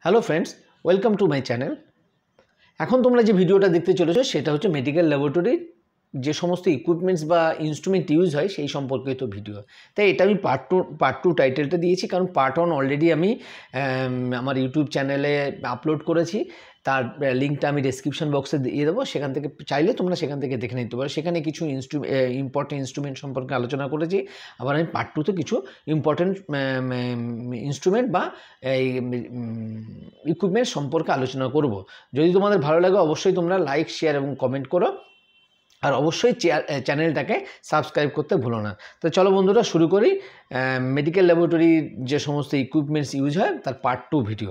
Hello friends, welcome to my channel. এখন তোমরা যে ভিডিওটা দেখতে চলেছো সেটা হচ্ছে মেডিকেল ল্যাবরেটরির যে সমস্ত ইকুইপমেন্টস বা ইনস্ট্রুমেন্ট ইউজ হয় সেই সম্পর্কিত ভিডিও। তাই এটা আমি পার্ট টু টাইটেলটা দিয়েছি, কারণ পার্ট ওয়ান অলরেডি আমি আমার ইউটিউব চ্যানেলে আপলোড করেছি। তার লিঙ্কটা আমি ডেসক্রিপশন বক্সে দিয়ে দেবো, সেখান থেকে চাইলে তোমরা সেখান থেকে দেখে নিতে পারো। সেখানে কিছু ইম্পর্টেন্ট ইনস্ট্রুমেন্ট সম্পর্কে আলোচনা করেছি। আবার আমি পার্ট টুতে কিছু ইম্পর্টেন্ট ইনস্ট্রুমেন্ট বা এই ইকুইপমেন্ট সম্পর্কে আলোচনা করব। যদি তোমাদের ভালো লাগে অবশ্যই তোমরা লাইক, শেয়ার এবং কমেন্ট করো, আর অবশ্যই চ্যানেলটাকে সাবস্ক্রাইব করতে ভুলো না। তো চলো বন্ধুরা, শুরু করি মেডিকেল ল্যাবরেটরির যে সমস্ত ইকুইপমেন্টস ইউজ হয় তার পার্ট টু ভিডিও।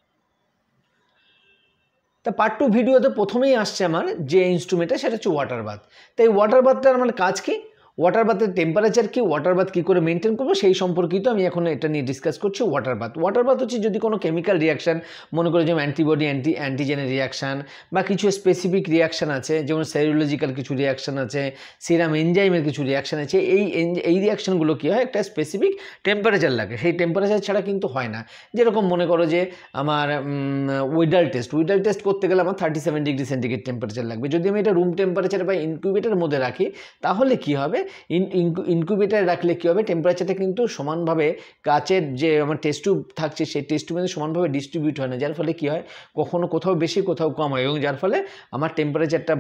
তা পার্ট টু ভিডিওতে প্রথমেই আসছে আমার যে ইনস্ট্রুমেন্টটা, সেটা হচ্ছে ওয়াটার বাথ। তো এই ওয়াটার বাথটার আমার কাজ কি, ওয়াটার বাথের টেম্পারেচার কি, ওয়াটার বাথ কী করে মেনটেন করবো সেই সম্পর্কিত আমি এখন এটা নিয়ে ডিসকাস করছি। ওয়াটার বাথ হচ্ছে যদি কোনো কেমিক্যাল রিয়াকশান, মনে করে যেমন অ্যান্টিবডি অ্যান্টিজেনের রিয়াকশান বা কিছু স্পেসিফিক রিয়াকশান আছে, যেমন সেরোলজিক্যাল কিছু রিয়াকশান আছে, সিরাম এনজাইমের কিছু রিয়াকশান আছে। এই রিয়াকশানগুলো কী হয়, একটা স্পেসিফিক টেম্পারেচার লাগে, সেই টেম্পারেচার ছাড়া কিন্তু হয় না। যেরকম মনে করো যে আমার উইডাল টেস্ট করতে গেলে আমার 37 ডিগ্রি সেন্টিগ্রেড টেম্পারেচার লাগবে। যদি আমি এটা রুম টেম্পারেচার বা ইনকিউবেটরের মধ্যে রাখি তাহলে কি হবে, ইনকিউবেটারে রাখলে কী হবে, টেম্পারেচারটা কিন্তু সমানভাবে কাচের যে আমার টেস্ট টিউব থাকছে সেই টেস্ট টিউবে সমানভাবে ডিস্ট্রিবিউট হয় না, যার ফলে কী হয়, কখনো কোথাও বেশি কোথাও কম হয়, এবং যার ফলে আমার টেম্পারেচারটা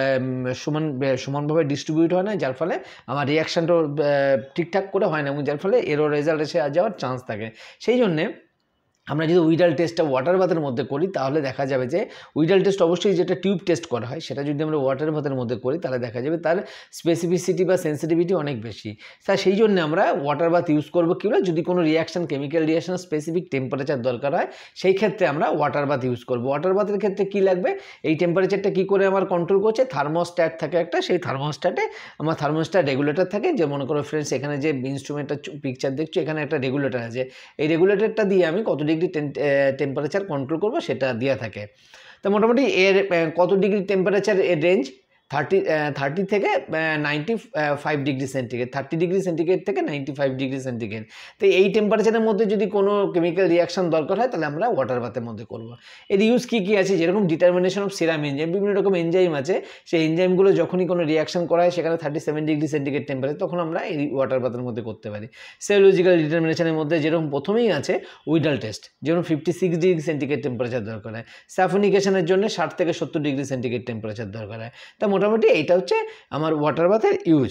সমানভাবে ডিস্ট্রিবিউট হয় না, যার ফলে আমার রিয়াকশানটাও ঠিকঠাক করে হয় না, এবং যার ফলে এরর রেজাল্ট এসে যাওয়ার চান্স থাকে। সেই জন্যে আমরা যদি উইডাল টেস্টটা ওয়াটার বাথের মধ্যে করি তাহলে দেখা যাবে যে উইডাল টেস্ট অবশ্যই যেটা টিউব টেস্ট করা হয়, সেটা যদি আমরা ওয়াটার বাথের মধ্যে করি তাহলে দেখা যাবে তার স্পেসিফিসিটি বা সেন্সিটিভিটি অনেক বেশি। তাই সেই জন্য আমরা ওয়াটার বাথ ইউজ করবো কী বলে, যদি কোনো reaction, chemical reaction specific temperature দরকার হয় সেই ক্ষেত্রে আমরা ওয়াটার বাথ ইউজ করবো। ওয়াটার বাথের ক্ষেত্রে কী লাগবে, এই টেম্পারেচারটা কী করে আমার কন্ট্রোল করছে, থার্মোস্ট্যাট থাকে একটা, সেই থার্মোস্ট্যাটে আমার থার্মোস্ট্যাট রেগুলেটর থাকে। যে মনে করো ফ্রেন্ডস, এখানে যে ইনস্ট্রুমেন্টটা পিকচার দেখছো এখানে একটা রেগুলেটর আছে, এই রেগুলেটরটা দিয়ে আমি কত ডিগ্রি টেম্পারেচার কন্ট্রোল করবো সেটা দেওয়া থাকে। তো মোটামুটি এর কত ডিগ্রি টেম্পারেচার এর রেঞ্জ 30 থেকে 95 ডিগ্রি সেন্টিগ্রেড, 30 ডিগ্রি সেন্টিগ্রেড থেকে 95 ডিগ্রি সেন্টিগ্রেড। তো এই টেম্পারেচারের মধ্যে যদি কোনো কেমিক্যাল রিয়াকশান দরকার হয় তাহলে আমরা ওয়াটার বাথের মধ্যে করব। এর ইউজ কী কী আছে, যেরকম ডিটারমিনেশন অফ সিরাম এনজাইম, বিভিন্ন রকম এনজাইম আছে, সেই এনজাইমগুলো যখনই কোনো রিয়াকশান করা হয় সেখানে 37 ডিগ্রি সেন্টিগ্রেড টেম্পারেচার, তখন আমরা এই ওয়াটার বাথের মধ্যে করতে পারি। সেরোলজিক্যাল ডিটারমিনেশনের মধ্যে যেরকম প্রথমেই আছে উইডাল টেস্ট, যেরকম 56 ডিগ্রি সেন্টিগ্রেড টেম্পারেচার দরকার হয়। স্যাফোনিকেশনের জন্য 60 থেকে 70 ডিগ্রি সেন্টিগ্রেড টেম্পারেচার দরকার হয়। তা মোটামুটি এইটা হচ্ছে আমার ওয়াটার বাথের ইউজ।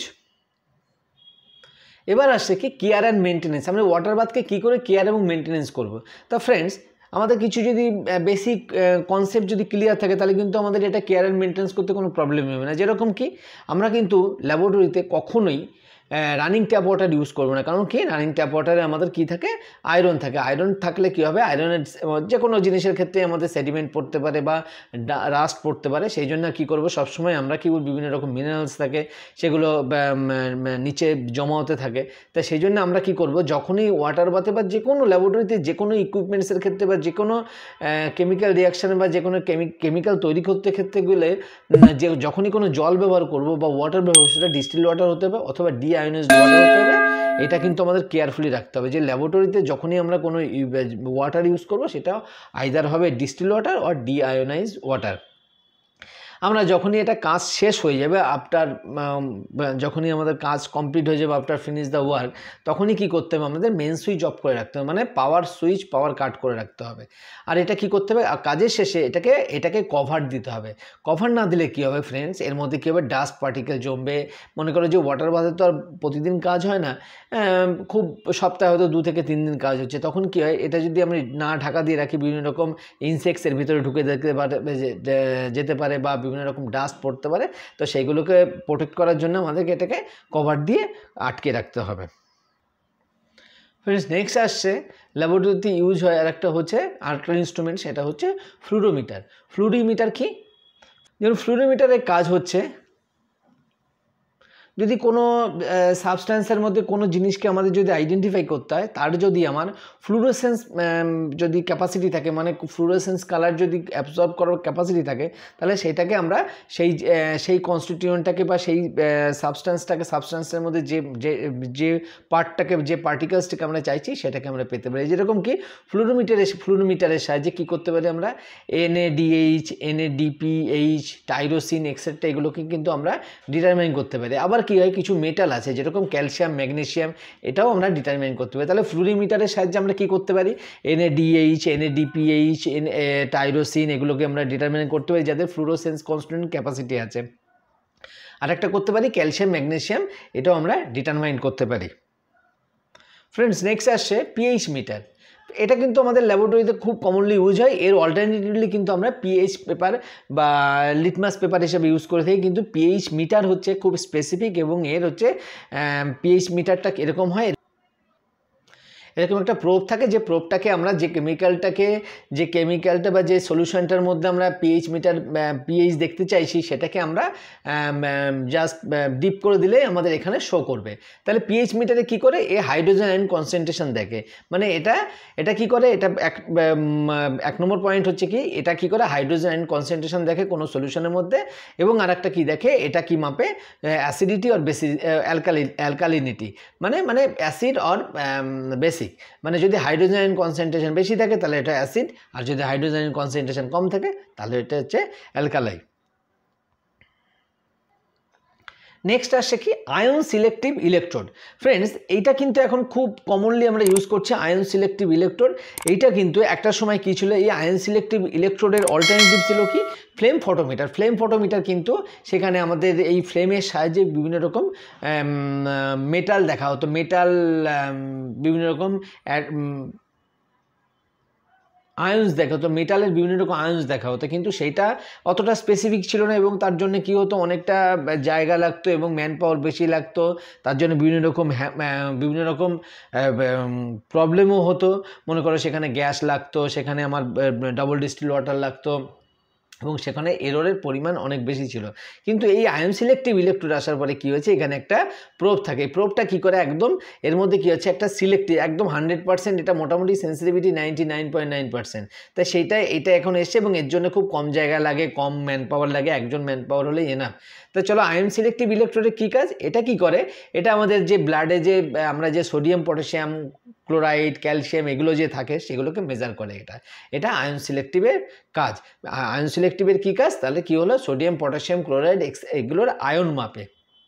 এবার আসছে কি কেয়ার অ্যান্ড মেনটেনেন্স, আমরা ওয়াটার বাথকে কী করে কেয়ার এবং মেনটেনেন্স করব। তা ফ্রেন্ডস, আমাদের কিছু যদি বেসিক কনসেপ্ট যদি ক্লিয়ার থাকে তাহলে কিন্তু আমাদের এটা কেয়ার অ্যান্ড মেনটেনেন্স করতে কোনো প্রবলেম হবে না। যেরকম কি, আমরা কিন্তু ল্যাবরেটরিতে কখনোই রানিং ট্যাপ ওয়াটার ইউজ করবো না। কারণ কি, রানিং ট্যাপ ওয়াটারে আমাদের কী থাকে, আয়রন থাকে। আয়রন থাকলে কী হবে, আয়রনের যে কোনো জিনিসের ক্ষেত্রে আমাদের সেডিমেন্ট পড়তে পারে বা রাস্ট পড়তে পারে। সেই জন্য কী করবো, সবসময় আমরা কী বিভিন্ন রকম মিনারেলস থাকে সেগুলো নিচে জমা হতে থাকে। তাই সেই জন্য আমরা কী করবো, যখনই ওয়াটার বাথে বা যে কোনো ল্যাবরেটরিতে যে কোনো ইকুইপমেন্টসের ক্ষেত্রে বা যে কোনো কেমিক্যাল রিয়াকশানে বা যে কোনো কেমিক্যাল তৈরি করতে ক্ষেত্রে গেলে যখনই কোনো জল ব্যবহার করবো বা ওয়াটার ব্যবহার, সেটা ডিস্টিল ওয়াটার হতে হবে অথবা ডিআয়োনাইজড ওয়াটার হতে হবে। এটা কিন্তু আমাদের কেয়ারফুলি রাখতে হবে যে ল্যাবরেটরিতে যখনই আমরা কোনো ওয়াটার ইউজ করবো সেটা আইদার হবে distil water or deionised water. আমরা যখনই এটা কাজ শেষ হয়ে যাবে, যখনই আমাদের কাজ কমপ্লিট হয়ে যাবে, আফটার ফিনিশ দ্য ওয়ার্ক, তখনই কী করতে হবে, আমাদের মেন সুইচ অফ করে রাখতে হবে, মানে পাওয়ার কাট করে রাখতে হবে। আর এটা কি করতে হবে, কাজের শেষে এটাকে কভার দিতে হবে। কভার না দিলে কী হবে ফ্রেন্ডস, এর মধ্যে কী হবে, ডাস্ট পার্টিকেল জমবে। মনে করো যে ওয়াটার বাথে তো আর প্রতিদিন কাজ হয় না, খুব সপ্তাহে হয়তো 2 থেকে 3 দিন কাজ হচ্ছে, তখন কী হয়, এটা যদি আমরা না ঢাকা দিয়ে রাখি, বিভিন্ন রকম ইনসেক্টসের ভিতরে ঢুকে যেতে পারে বা বিভিন্ন রকম ডাস্ট পড়তে পারে। তো সেইগুলোকে প্রোটেক্ট করার জন্য আমাদেরকে এটাকে কভার দিয়ে আটকে রাখতে হবে। ফ্রেন্ডস, নেক্সট আসছে ল্যাবরেটরিতে ইউজ হয় আর একটা হচ্ছে আরেকটা ইনস্ট্রুমেন্ট, সেটা হচ্ছে ফ্লুরোমিটার। ফ্লুরিমিটার কি, যেমন ফ্লুরোমিটারের কাজ হচ্ছে, যদি কোনো সাবস্ট্যান্সের মধ্যে কোনো জিনিসকে আমাদের যদি আইডেন্টিফাই করতে হয়, তার যদি আমার ফ্লুরোসেন্স যদি ক্যাপাসিটি থাকে, মানে ফ্লুরোসেন্স কালার যদি অ্যাবজর্ব করার ক্যাপাসিটি থাকে, তাহলে সেটাকে আমরা সেই কনস্টিটিউয়েন্টটাকে বা সেই সাবস্ট্যান্সের মধ্যে যে পার্টটাকে, যে পার্টিকেলসটাকে আমরা চাইছি সেটাকে আমরা পেতে পারি। যেরকম কি ফ্লুরোমিটারের সাহায্যে কী করতে পারি আমরা NADH, NADPH, টাইরোসিন এক্সেট্রা এগুলোকে কিন্তু আমরা ডিটারমাইন করতে পারি। আবার কি হয়, কিছু মেটাল আছে যেরকম ক্যালসিয়াম, ম্যাগনেসিয়াম, এটাও আমরা ডিটারমাইন করতে পারি। তাহলে ফ্লুরিমিটারের সাহায্যে আমরা কি করতে পারি, NADH, NADPH, টাইরোসিন এগুলোকে আমরা ডিটারমাইন করতে পারি যাদের ফ্লুরোসেন্স কনস্ট্যান্ট ক্যাপাসিটি আছে। আরেকটা করতে পারি ক্যালসিয়াম, ম্যাগনেসিয়াম, এটাও আমরা ডিটারমাইন করতে পারি। ফ্রেন্ডস, নেক্সট আসছে পিএইচ মিটার। এটা কিন্তু আমাদের ল্যাবরেটরিতে খুব কমনলি ইউজ হয়। এর অল্টারনেটিভলি কিন্তু আমরা পিএইচ পেপার বা লিটমাস পেপার হিসেবে ইউজ করে থাকি, কিন্তু পিএইচ মিটার হচ্ছে খুব স্পেসিফিক এবং এর হচ্ছে পিএইচ মিটারটা এরকম হয়, এরকম একটা প্রোব থাকে, যে প্রোবটাকে আমরা যে কেমিক্যালটা বা যে সলিউশনটার মধ্যে আমরা পিএইচ দেখতে চাইছি সেটাকে আমরা জাস্ট ডিপ করে দিলে আমাদের এখানে শো করবে। তাহলে পিএইচ মিটারে কি করে, হাইড্রোজেন আয়ন কনসেন্ট্রেশন দেখে, মানে এটা কি করে, এটা এক নম্বর পয়েন্ট হচ্ছে কি, এটা কি করে হাইড্রোজেন আয়ন কনসেন্ট্রেশন দেখে কোনো সলিউশনের মধ্যে, এবং আরেকটা কি দেখে, এটা কি মাপে, অ্যাসিডিটি অর অ্যালকালিনিটি, মানে অ্যাসিড অর বেসিক, মানে যদি হাইড্রোজেন আয়ন কনসেন্ট্রেশন বেশি থাকে তাহলে এটা অ্যাসিড, আর যদি হাইড্রোজেন আয়ন কনসেন্ট্রেশন কম থাকে তাহলে এটা হচ্ছে অ্যালকালাই। নেক্সট আসছে কি আয়ন সিলেক্টিভ ইলেকট্রোড। ফ্রেন্ডস, এইটা কিন্তু এখন খুব কমনলি আমরা ইউজ করছি আয়ন সিলেক্টিভ ইলেকট্রোড। এইটা কিন্তু একটা সময় কি ছিল, এই আয়ন সিলেক্টিভ ইলেকট্রোডের অল্টারনেটিভ ছিল কি ফ্লেম ফটোমিটার। ফ্লেম ফটোমিটার কিন্তু সেখানে আমাদের এই ফ্লেমের সাহায্যে বিভিন্ন রকম মেটাল দেখা হতো, বিভিন্ন রকম আয়ন্স দেখা হতো, মেটালের বিভিন্ন রকম আয়ন্স দেখা হতো, কিন্তু সেইটা অতটা স্পেসিফিক ছিল না, এবং তার জন্য কি হতো, অনেকটা জায়গা লাগতো এবং ম্যান পাওয়ার বেশি লাগতো, তার জন্য বিভিন্ন রকম প্রবলেমও হতো। মনে করো সেখানে গ্যাস লাগতো, সেখানে আমার ডাবল ডিস্টিল ওয়াটার লাগতো, এবং সেখানে এররের পরিমাণ অনেক বেশি ছিল। কিন্তু এই আয়ন সিলেক্টিভ ইলেকট্রোড আসার পরে কি হয়েছে, এখানে একটা প্রোব থাকে। এই প্রোবটা কী করে, একদম এর মধ্যে কী হচ্ছে, একটা সিলেক্টিভ একদম 100%, এটা মোটামুটি সেন্সিটিভিটি 99.9%। তাই এটা এখন এসছে, এবং এর জন্য খুব কম জায়গা লাগে, কম ম্যান পাওয়ার লাগে, একজন ম্যান পাওয়ার হলেই এনাফ। তো চলো, আয়ন সিলেক্টিভ ইলেকট্রোডের কী কাজ, এটা কি করে, এটা আমাদের যে ব্লাডে যে আমরা যে সোডিয়াম, পটাশিয়াম, ক্লোরাইড, ক্যালসিয়াম এগুলো যে থাকে সেগুলোকে মেজার করে। এটা আয়ন সিলেক্টিভের কাজ। আয়ন সিলেক্টিভের কী কাজ, তাহলে কি হলো, সোডিয়াম, পটাশিয়াম, ক্লোরাইড এগুলোর আয়ন মাপে।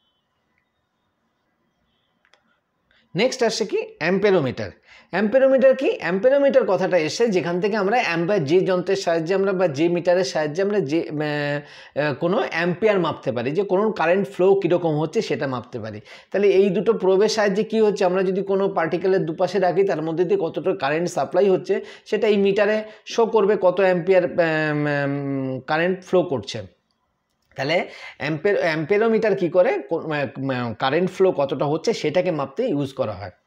নেক্সট আসছে কি অ্যাম্পেরোমিটার। অ্যাম্পেরোমিটার কি, অ্যাম্পেরোমিটার কথাটা এসে যেখান থেকে আমরা যে যন্ত্রের সাহায্যে আমরা বা যে মিটারের সাহায্যে আমরা যে কোনো অ্যাম্পিয়ার মাপতে পারি, যে কোনো কারেন্ট ফ্লো কীরকম হচ্ছে সেটা মাপতে পারি। তাহলে এই দুটো প্রোবের সাহায্যে কি হচ্ছে, আমরা যদি কোনো পার্টিকেলের দুপাশে রাখি তার মধ্যে দিয়ে কতটা কারেন্ট সাপ্লাই হচ্ছে সেটা এই মিটারে শো করবে, কত অ্যাম্পিয়ার কারেন্ট ফ্লো করছে। তাহলে অ্যাম্পেরোমিটার কি করে, কারেন্ট ফ্লো কতটা হচ্ছে সেটাকে মাপতে ইউজ করা হয়।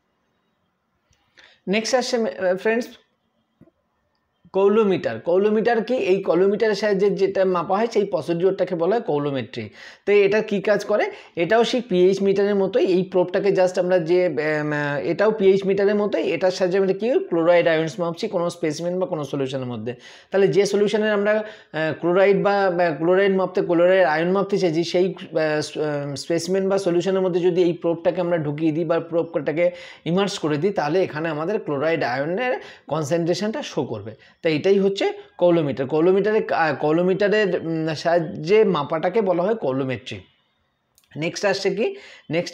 নেক্সট আসছে ফ্রেন্ডস কৌলোমিটার। কৌলোমিটার কি, এই কৌলোমিটারের সাহায্যে যেটা মাপা হয় সেই প্রসিডিওরটাকে বলা হয় কৌলোমেট্রি। তো এটা কি কাজ করে, এটাও সেই পিএইচ মিটারের মতোই, এই প্রোবটাকে জাস্ট আমরা যে এটাও পিএইচ মিটারের মতোই, এটার সাহায্যে আমরা কি ক্লোরাইড আয়ন্স মাপছি কোনো স্পেসিমেন বা কোনো সলিউশনের মধ্যে। তাহলে যে সলিউশনের আমরা ক্লোরাইড আয়ন মাপতে চাইছি, সেই স্পেসিমেন বা সলিউশনের মধ্যে যদি এই প্রোবটাকে আমরা ঢুকিয়ে দিই বা প্রোবটাকে ইমার্স করে দিই, তাহলে এখানে আমাদের ক্লোরাইড আয়নের কনসেন্ট্রেশনটা শো করবে। তো এটাই হচ্ছে কৌলোমিটার। কৌলোমিটারের সাহায্যে মাপাটাকে বলা হয় কৌলোমেট্রি। নেক্সট আসছে কি, নেক্সট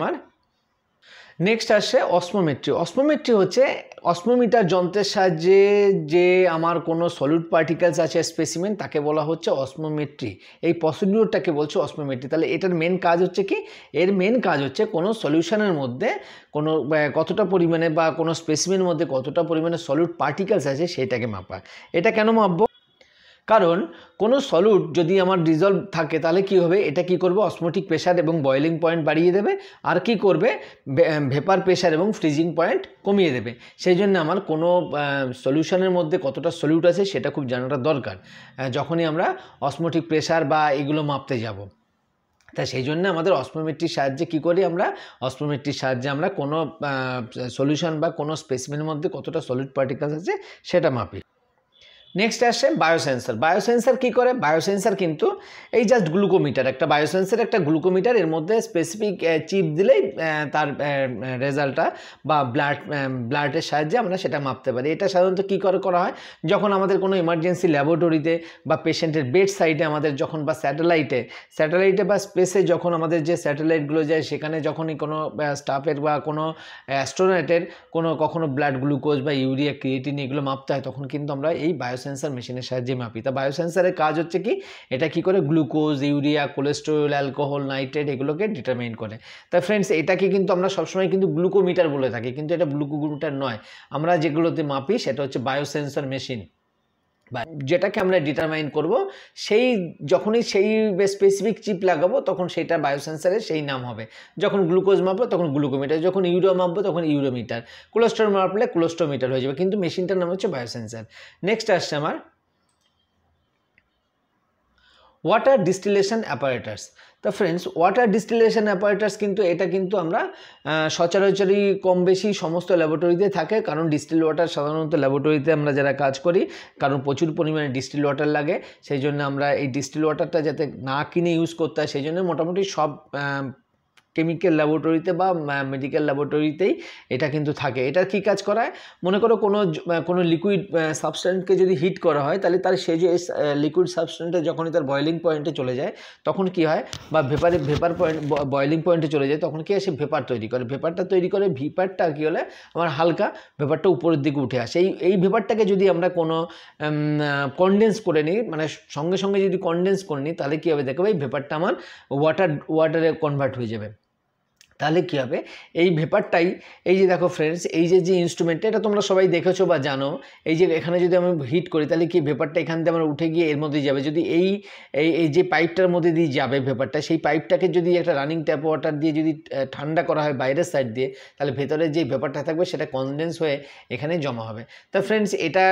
আসছে অসমোমেট্রি। অসমোমেট্রি হচ্ছে অসমোমিটার যন্ত্রের সাহায্যে যে আমার কোনো সলিড পার্টিকেলস আছে স্পেসিমেন, তাকে বলা হচ্ছে অসমোমেট্রি। এই প্রসিডিউরটাকে বলছে অসমোমেট্রি। তাহলে এটার মেন কাজ হচ্ছে কি, এর মেন কাজ হচ্ছে কোনো সলিউশনের মধ্যে কোনো কতটা পরিমাণে বা কোনো স্পেসিমেনের মধ্যে কতটা পরিমাণে সলিড পার্টিকেলস আছে সেটাকে মাপা। এটা কেন মাপবো, কারণ কোনো সলিড যদি আমার ডিজলভ থাকে তাহলে কি হবে, এটা কি করবে, অসমোটিক প্রেশার এবং বয়েলিং পয়েন্ট বাড়িয়ে দেবে, আর কি করবে, ভেপার প্রেশার এবং ফ্রিজিং পয়েন্ট কমিয়ে দেবে। সেই জন্য আমার কোনো সলিউশনের মধ্যে কতটা সলিউট আছে সেটা খুব জানাটা দরকার যখনই আমরা অসমোটিক প্রেশার বা এগুলো মাপতে যাব। তা সেই জন্য আমাদের অসমোমেট্রির সাহায্যে কী করি আমরা, অসমোমেট্রির সাহায্যে আমরা কোনো সলিউশন বা কোনো স্পেসিমেনের মধ্যে কতটা সলিড পার্টিকেলস আছে সেটা মাপি। নেক্সট আসে বায়োসেন্সার। বায়োসেন্সার কী করে? বায়োসেন্সার কিন্তু এই জাস্ট গ্লুকোমিটার, একটা বায়োসেন্সার একটা গ্লুকোমিটার, এর মধ্যে স্পেসিফিক চিপ দিলেই তার রেজাল্টটা বা ব্লাডের সাহায্যে আমরা সেটা মাপতে পারি। এটা সাধারণত কী করে করা হয়, যখন আমাদের কোনো ইমার্জেন্সি ল্যাবরেটরিতে বা পেশেন্টের বেড সাইডে আমাদের যখন বা স্যাটেলাইটে বা স্পেসে যখন আমাদের যে স্যাটেলাইটগুলো যায় সেখানে যখনই কোনো স্টাফের বা কোনো অ্যাস্ট্রোনটের কখনো ব্লাড গ্লুকোজ বা ইউরিয়া ক্রিয়েটিন এগুলো মাপতে হয়, তখন কিন্তু আমরা এই বায়োসেন্সার মেশিনের সাহায্যে মাপি। তা বায়োসেন্সারের কাজ হচ্ছে কি, এটা কি করে glucose, urea, cholesterol, alcohol, nitrate এগুলোকে ডিটারমাইন করে। তা ফ্রেন্ডস, এটাকে কিন্তু আমরা সবসময় কিন্তু গ্লুকোমিটার বলে থাকি, কিন্তু এটা গ্লুকোমিটার নয়। আমরা যেগুলোতে মাপি সেটা হচ্ছে বায়োসেন্সর মেশিন, বা যেটাকে আমরা ডিটারমাইন করব, সেই যখনই সেই স্পেসিফিক চিপ লাগাবো তখন সেটা বায়োসেন্সারের সেই নাম হবে। যখন গ্লুকোজ মাপবো তখন গ্লুকোমিটার, যখন ইউরিয়া মাপবো তখন ইউরোমিটার, কোলেস্টেরল মাপলে কোলেস্টোমিটার হয়ে যাবে, কিন্তু মেশিনটার নাম হচ্ছে বায়োসেন্সার। নেক্সট আসছে আমার ওয়াটার ডিস্টিলেশন অ্যাপারেটাস। তো ফ্রেন্ডস, ওয়াটার ডিস্টিলেশন অ্যাপারেটাস কিন্তু এটা কিন্তু আমরা সচরাচরই কম বেশি সমস্ত ল্যাবরেটরিতে থাকে, কারণ ডিস্টিল ওয়াটার সাধারণত ল্যাবরেটরিতে আমরা যারা কাজ করি, কারণ প্রচুর পরিমাণে ডিস্টিল ওয়াটার লাগে, সেই জন্য আমরা এই ডিস্টিল ওয়াটারটা যাতে না কিনে ইউজ করতে হয় সেই জন্য মোটামুটি সব কেমিক্যাল ল্যাবরেটরিতে বা মেডিকেল ল্যাবরেটরিতেই এটা কিন্তু থাকে। এটার কী কাজ করায়, মনে করো কোনো লিকুইড সাবস্ট্যান্সকে যদি হিট করা হয়, তাহলে তার সেই যে লিকুইড সাবস্ট্যান্সটা যখনই তার বয়েলিং পয়েন্টে চলে যায় তখন কি হয়, বা ভেপার পয়েন্ট বয়েলিং পয়েন্টে চলে যায়, তখন কি হয়, সে ভেপার তৈরি করে। ভেপারটা কী হলে আমার হালকা ভেপারটা উপরের দিকে উঠে আসে। এই ভেপারটাকে যদি আমরা কোনো কনডেন্স করে নিই, মানে সঙ্গে সঙ্গে যদি কনডেন্স করে নিই, তাহলে কী হবে, দেখো এই ভেপারটা আমার ওয়াটারে কনভার্ট হয়ে যাবে। তাহলে কী হবে, এই ভেপারটাই, এই যে দেখো ফ্রেন্ডস, এই যে ইনস্ট্রুমেন্টটা, এটা তোমরা সবাই দেখেছো বা জানো, এই যে এখানে যদি আমি হিট করি তাহলে কি ভেপারটা এখান থেকে আমার উঠে গিয়ে এর মধ্যে যাবে। যদি এই যে পাইপটার মধ্যে দিয়ে যাবে ভেপারটা, সেই পাইপটাকে যদি একটা রানিং ট্যাপ ওয়াটার দিয়ে যদি ঠান্ডা করা হয় বাইরের সাইড দিয়ে, তাহলে ভেতরে যে ভেপারটা থাকবে সেটা কনডেন্স হয়ে এখানে জমা হবে। তা ফ্রেন্ডস, এটা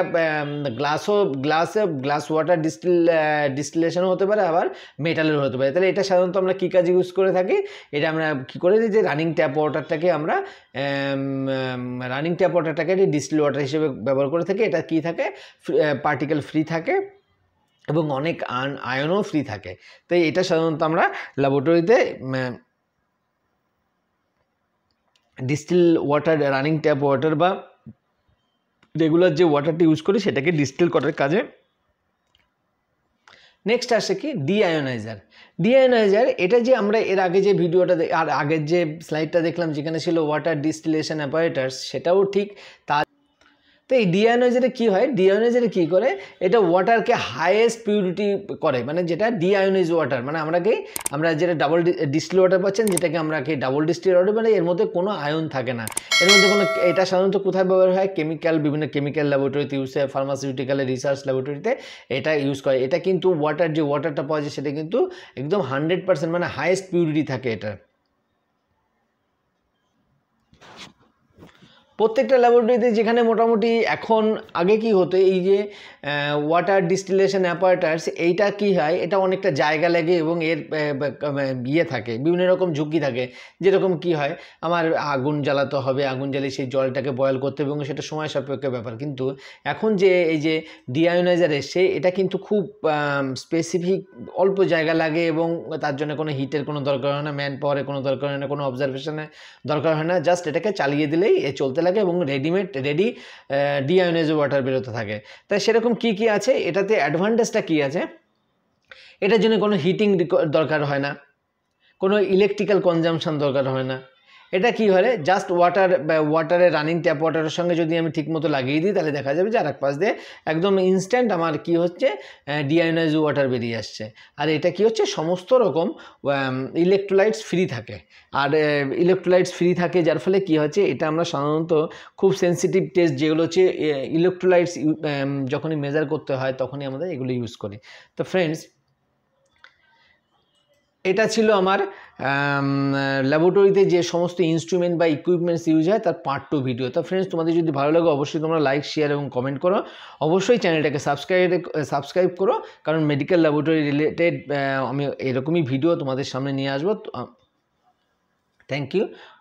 গ্লাস ওয়াটার ডিস্টিলেশনও হতে পারে, আবার মেটালেরও হতে পারে। তাহলে এটা সাধারণত আমরা কী কাজে ইউজ করে থাকি, এটা আমরা কী করে দিই, যে রানিং ট্যাপ ওয়াটারটাকে আমরা ডিস্টিল ওয়াটার হিসেবে ব্যবহার করে থাকি। এটা কী থাকে, পার্টিকেল ফ্রি থাকে এবং অনেক আয়নও ফ্রি থাকে। তাই এটা সাধারণত আমরা ল্যাবরেটরিতে distil water, running tap water বা রেগুলার যে ওয়াটারটি ইউজ করি সেটাকে ডিস্টিল করার কাজে। নেক্সট আসে কি, ডিআয়োনাইজার। এটা যে আমরা এর আগে যে ভিডিওটা আর আগের যে স্লাইডটা দেখলাম যেখানে ছিল ওয়াটার ডিস্টিলেশন অ্যাপারেটাস, সেটাও ঠিক তার। তো এই ডিআয়োনাইজারে কী হয়, ডিআয়োনাইজারে কী করে, এটা ওয়াটারকে হাইয়েস্ট পিউরিটি করে, মানে যেটা ডিআয়োনাইজ ওয়াটার, মানে আমরা যেটা ডাবল ডিস্টিল ওয়াটার পাচ্ছেন, যেটাকে আমরা ডাবল ডিস্টিল ওয়াটার, মানে এর মধ্যে কোনো আয়ন থাকে না, এর মধ্যে কোনো। এটা সাধারণত কোথায় ব্যবহার হয়, বিভিন্ন কেমিক্যাল ল্যাবরেটরিতে ইউজ হয়, ফার্মাসিউটিক্যালের রিসার্চ ল্যাবরেটরিতে এটা ইউজ করে। এটা কিন্তু ওয়াটারটা পাওয়া যায় সেটা কিন্তু একদম 100%, মানে হাইয়েস্ট পিউরিটি থাকে এটা। প্রত্যেকটা ল্যাবরেটরিতে, যেখানে মোটামুটি এখন, আগে কি হতো, এই যে ওয়াটার ডিস্টিলেশন অ্যাপারেটাস, এইটা কি হয়, এটা অনেকটা জায়গা লাগে এবং এর থাকে, বিভিন্ন রকম ঝুঁকি থাকে। যেরকম কি হয়, আমার আগুন জ্বালাতে হবে, আগুন জ্বালিয়ে সেই জলটাকে বয়েল করতে হবে এবং সেটা সময় সাপেক্ষ ব্যাপার। কিন্তু এখন যে এই যে ডিআয়োনাইজার এসছে, এটা কিন্তু খুব স্পেসিফিক, অল্প জায়গা লাগে এবং তার জন্য কোনো হিটের কোনো দরকার হয় না, ম্যান পাওয়ারের কোনো দরকার হয় না, কোনো অবজারভেশনের দরকার হয় না, জাস্ট এটাকে চালিয়ে দিলেই চলতে লাগে এবং রেডি ডিআয়োনাইজ ওয়াটার বেরোতে থাকে। তাই সেরকম কি আছে এটাতে, অ্যাডভান্টেজটা কি আছে, এটার জন্য কোনো হিটিং দরকার হয় না, কোনো ইলেকট্রিক্যাল কনজামশন দরকার হয় না। এটা কি হয়, জাস্ট ওয়াটারের রানিং ট্যাপ ওয়াটারের সঙ্গে যদি আমি ঠিকমতো লাগিয়ে দিই, তাহলে দেখা যাবে যে আরেক পাশ দিয়ে একদম ইনস্ট্যান্ট আমার কি হচ্ছে, ডিআয়োনাইজ ওয়াটার বেরিয়ে আসছে। আর এটা কি হচ্ছে, সমস্ত রকম ইলেকট্রোলাইটস ফ্রি থাকে। আর ইলেকট্রোলাইটস ফ্রি থাকে যার ফলে কি হচ্ছে, এটা আমরা সাধারণত খুব সেন্সিটিভ টেস্ট যেগুলো হচ্ছে ইলেকট্রোলাইটস যখনই মেজার করতে হয় তখনই আমাদের এগুলো ইউজ করি। তো ফ্রেন্ডস, এটা ছিল আমার ল্যাবরেটরিতে যে সমস্ত ইনস্ট্রুমেন্ট বা ইকুইপমেন্টস ইউজ হয় তার পার্ট 2 ভিডিও। তো ফ্রেন্ডস, তোমাদের যদি ভালো লাগে অবশ্যই তোমরা লাইক, শেয়ার এবং কমেন্ট করো। অবশ্যই চ্যানেলটাকে সাবস্ক্রাইব করো, কারণ মেডিকেল ল্যাবরেটরি রিলেটেড আমি এরকমই ভিডিও তোমাদের সামনে নিয়ে আসবো। Thank you.